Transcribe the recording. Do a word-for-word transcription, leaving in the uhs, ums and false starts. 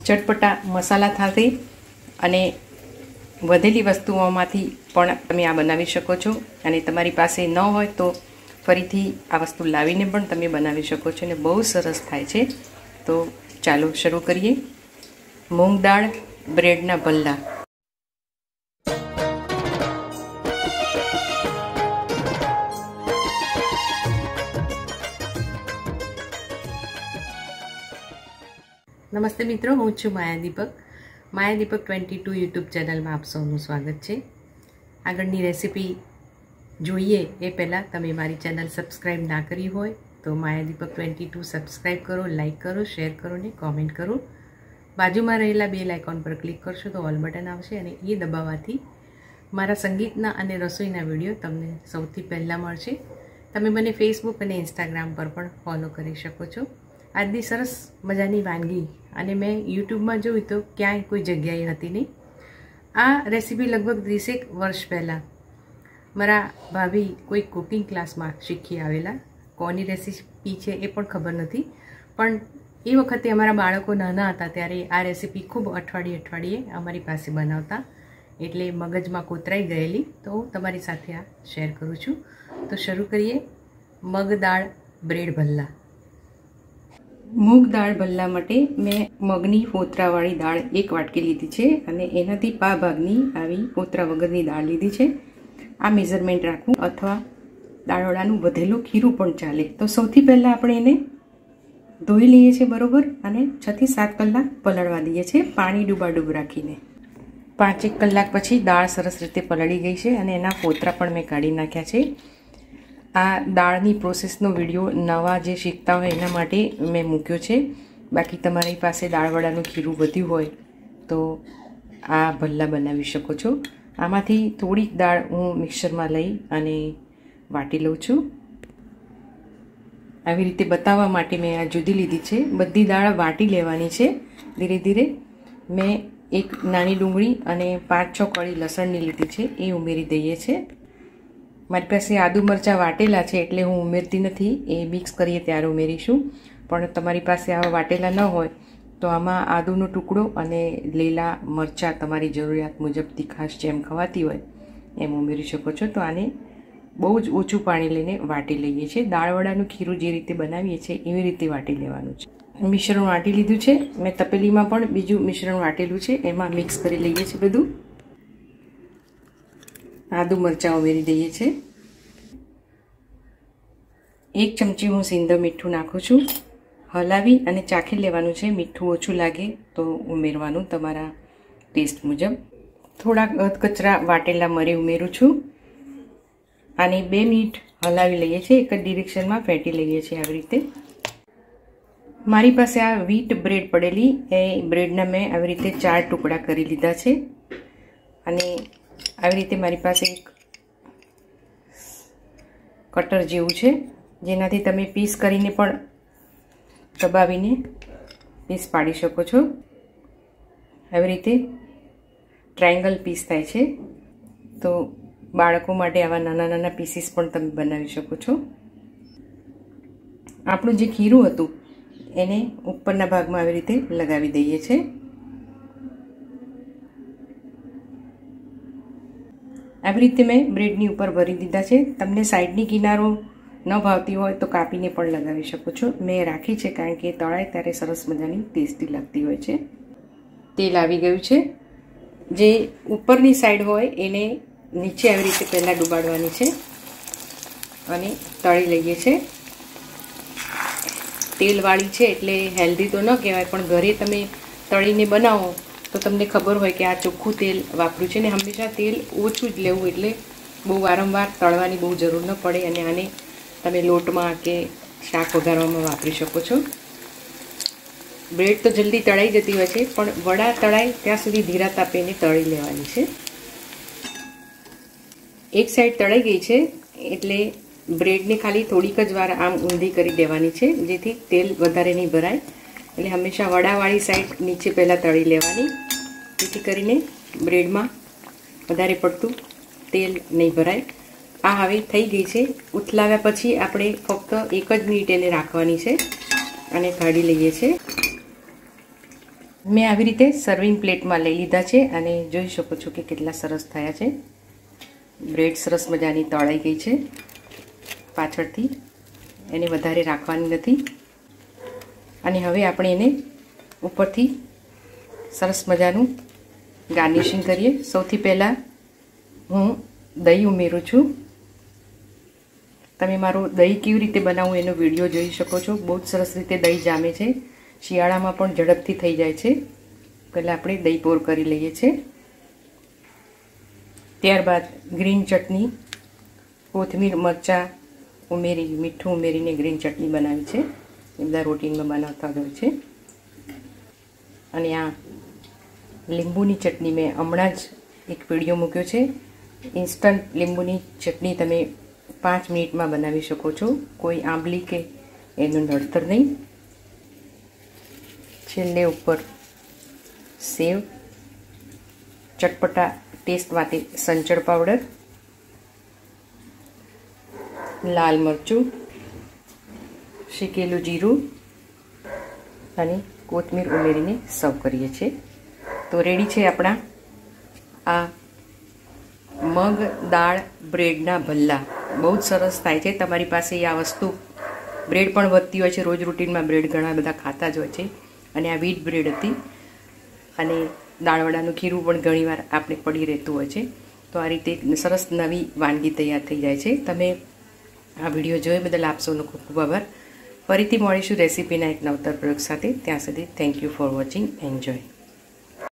ચટપટા મસાલા સાથે અને વધેલી વસ્તુઓમાંથી પણ તમે આ બનાવી શકો છો અને તમારી પાસે ન હોય તો ફરીથી આ વસ્તુ લાવીને પણ તમે બનાવી શકો છો અને બહુ સરસ થાય છે। તો ચાલો શરૂ કરીએ। મૂંગ દાળ બ્રેડના ભલ્લા। નમસ્તે મિત્રો, હું છું Maya Deepak. Maya Deepak twenty two YouTube ચેનલમાં આપ સૌનું સ્વાગત છે। આગળની રેસીપી જોઈએ એ પહેલાં તમે મારી ચેનલ સબસ્ક્રાઈબ ના કરી હોય તો Maya Deepak twenty two subscribe કરો, લાઇક કરો, શેર કરો ને કોમેન્ટ કરો। બાજુમાં રહેલા બેલ આઇકોન પર ક્લિક કરશો તો ઓલ બટન આવશે અને એ દબાવવાથી મારા સંગીતના અને રસોઈના વિડીયો તમને સૌથી પહેલાં મળશે। તમે મને ફેસબુક અને ઇન્સ્ટાગ્રામ પર પણ ફોલો કરી શકો છો। આજની સરસ મજાની વાનગી અને મેં યુટ્યુબમાં જોયું તો ક્યાંય કોઈ જગ્યાએ હતી નહીં। આ રેસીપી લગભગ ત્રીસેક વર્ષ પહેલાં મારા ભાભી કોઈ કુકિંગ ક્લાસમાં શીખી આવેલા। કોની રેસીપી છે એ પણ ખબર નથી, પણ એ વખતે અમારા બાળકો નાના હતા ત્યારે આ રેસીપી ખૂબ અઠવાડિયે અઠવાડિયે અમારી પાસે બનાવતા, એટલે મગજમાં કોતરાઈ ગયેલી, તો હું તમારી સાથે આ શેર કરું છું। તો શરૂ કરીએ। મગ દાળ બ્રેડ ભલ્લા। મૂંગ દાળ ભલ્લા માટે મેં મગની ફોતરાવાળી દાળ એક વાટકી લીધી છે અને એનાથી પા ભાગની આવી ફોતરા વગરની દાળ લીધી છે। આ મેઝરમેન્ટ રાખવું અથવા દાળવડાનું વધેલું ખીરું પણ ચાલે। તો સૌથી પહેલાં આપણે એને ધોઈ લઈએ છીએ બરાબર અને છથી સાત કલાક પલળવા દઈએ છીએ પાણી ડૂબાડૂબ રાખીને। પાંચેક કલાક પછી દાળ સરસ રીતે પલળી ગઈ છે અને એના ફોતરા પણ મેં કાઢી નાખ્યા છે। આ દાળની પ્રોસેસનો વિડીયો નવા જે શીખતા હોય એના માટે મેં મૂક્યો છે, બાકી તમારી પાસે દાળવડાનું ખીરું વધ્યું હોય તો આ ભલ્લા બનાવી શકો છો। આમાંથી થોડીક દાળ હું મિક્સરમાં લઈ અને વાટી લઉં છું। આવી રીતે બતાવવા માટે મેં આ જુદી લીધી છે। બધી દાળ વાટી લેવાની છે ધીરે ધીરે। મેં એક નાની ડુંગળી અને પાંચ છ કળી લસણની લીધી છે, એ ઉમેરી દઈએ છીએ। મારી પાસે આદુ મરચાં વાટેલા છે એટલે હું ઉમેરતી નથી, એ મિક્સ કરીએ ત્યારે ઉમેરીશું। પણ તમારી પાસે આવા વાટેલા ન હોય તો આમાં આદુનો ટુકડો અને લીલા મરચાં તમારી જરૂરિયાત મુજબ તીખાશ જેમ ખવાતી હોય એમ ઉમેરી શકો છો। તો આને બહુ જ ઓછું પાણી લઈને વાટી લઈએ છીએ। દાળવડાનું ખીરું જે રીતે બનાવીએ છીએ એવી રીતે વાટી લેવાનું છે। મિશ્રણ વાટી લીધું છે, મેં તપેલીમાં પણ બીજું મિશ્રણ વાટેલું છે, એમાં મિક્સ કરી લઈએ છીએ બધું। આદુ મરચાં ઉમેરી દઈએ છીએ। એક ચમચી હું સિંધવ મીઠું નાખું છું। હલાવી અને ચાખી લેવાનું છે, મીઠું ઓછું લાગે તો ઉમેરવાનું તમારા ટેસ્ટ મુજબ। થોડાક અધકચરા વાટેલા મરી ઉમેરું છું। આને બે મિનિટ હલાવી લઈએ છીએ, એક જ ડિરેક્શનમાં ફેંટી લઈએ છીએ આવી રીતે। મારી પાસે આ વ્હીટ બ્રેડ પડેલી, એ બ્રેડના મેં આવી રીતે ચાર ટુકડા કરી લીધા છે અને આવી રીતે મારી પાસે એક કટર જેવું છે જેનાથી તમે પીસ કરીને પણ દબાવીને પીસ પાડી શકો છો। આવી રીતે ટ્રાયેંગલ પીસ થાય છે, તો બાળકો માટે આવા નાના નાના પીસીસ પણ તમે બનાવી શકો છો। આપણું જે ખીરું હતું એને ઉપરના ભાગમાં આવી રીતે લગાવી દઈએ છીએ। આવી રીતે મેં બ્રેડની ઉપર ભરી દીધા છે। તમને સાઈડની કિનારો ન ભાવતી હોય તો કાપીને પણ લગાવી શકો છો। મેં રાખી છે કારણ કે તળાય ત્યારે સરસ મજાની ટેસ્ટી લાગતી હોય છે। તેલ આવી ગયું છે, જે ઉપરની સાઈડ હોય એને નીચે આવી રીતે પહેલાં ડૂબાડવાની છે અને તળી લઈએ છીએ। તેલવાળી છે એટલે હેલ્ધી તો ન કહેવાય, પણ ઘરે તમે તળીને બનાવો તો તમને ખબર હોય કે આ ચોખ્ખું તેલ વાપર્યું છે ને હંમેશા તેલ ઓછું જ લેવું, એટલે બહુ વારંવાર તળવાની બહુ જરૂર ન પડે અને આને તમે લોટમાં કે શાક વઘારવામાં વાપરી શકો છો। બ્રેડ તો જલ્દી તળાઈ જતી હોય છે, પણ વડા તળાય ત્યાં સુધી ધીરા તાપે એને તળી લેવાની છે। એક સાઈડ તળાઈ ગઈ છે એટલે બ્રેડને ખાલી થોડીક જ વાર આમ ઊંધી કરી દેવાની છે, જેથી તેલ વધારે નહીં ભરાય। એટલે હંમેશા વડાવાળી સાઈડ નીચે પહેલાં તળી લેવાની, જેથી કરીને બ્રેડમાં વધારે પડતું તેલ નહીં ભરાય। આ હવે થઈ ગઈ છે। ઉથલાવ્યા પછી આપણે ફક્ત એક જ મિનિટ એને રાખવાની છે અને કાઢી લઈએ છીએ। મેં આવી રીતે સર્વિંગ પ્લેટમાં લઈ લીધા છે અને જોઈ શકો છો કે કેટલા સરસ થયા છે. બ્રેડ સરસ મજાની તળાઈ ગઈ છે પાછળથી, એને વધારે રાખવાની નથી. અને હવે આપણે એને ઉપરથી સરસ મજાનું ગાર્નિશિંગ કરીએ. સૌથી પહેલાં હું દહીં ઉમેરું છું. તમે મારું દહીં કેવી રીતે બનાવું એનો વિડીયો જોઈ શકો છો. બહુ જ સરસ રીતે દહીં જામે છે. શિયાળામાં પણ ઝડપથી થઈ જાય છે. પહેલાં આપણે દહીં પોર કરી લઈએ છીએ. ત્યારબાદ ગ્રીન ચટણી, કોથમીર, મરચાં ઉમેરી, મીઠું ઉમેરીને ગ્રીન ચટણી બનાવી છે. એ બધા રૂટીનમાં બનાવતા હોય છે. અને આ લીંબુની ચટણી મેં હમણાં જ એક વિડીયો મૂક્યો છે. ઇન્સ્ટન્ટ લીંબુની ચટણી તમે પાંચ મિનિટમાં બનાવી શકો છો. કોઈ આંબલી કે એનું નડતર નહીં. છેલ્લે ઉપર સેવ, ચટપટા ટેસ્ટ માટે સંચળ પાવડર, લાલ મરચું, શેકેલું જીરું અને કોથમીર ઉમેરીને સર્વ કરીએ છીએ. તો રેડી છે આપણા આ મગ દાળ બ્રેડના ભલ્લા. બહુ જ સરસ થાય છે. તમારી પાસે આ વસ્તુ બ્રેડ પણ વધતી હોય છે. રોજ રૂટીનમાં બ્રેડ ઘણા બધા ખાતા જ હોય છે. અને આ વ્હીટ બ્રેડ હતી. અને દાળવડાનું ખીરું પણ ઘણીવાર આપણે પડી રહેતું હોય છે. તો આ રીતે સરસ નવી વાનગી તૈયાર થઈ જાય છે. તમે આ વિડીયો જોઈ બદલ આપ સૌનો ખૂબ ખૂબ આભાર. ફરીથી મળીશું રેસીપીના એક નવતર પ્રયોગ સાથે. ત્યાં સુધી thank you for watching. Enjoy.